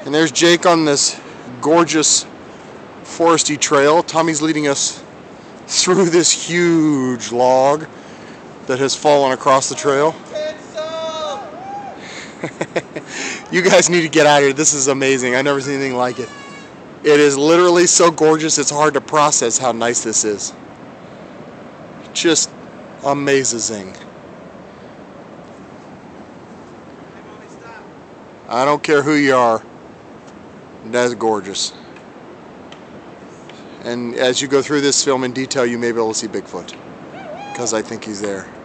And there's Jake on this gorgeous foresty trail. Tommy's leading us through this huge log that has fallen across the trail. You guys need to get out here. This is amazing. I've never seen anything like it. It is literally so gorgeous, it's hard to process how nice this is. Just amazing. I don't care who you are. That's gorgeous. And as you go through this film in detail, you may be able to see Bigfoot, because I think he's there.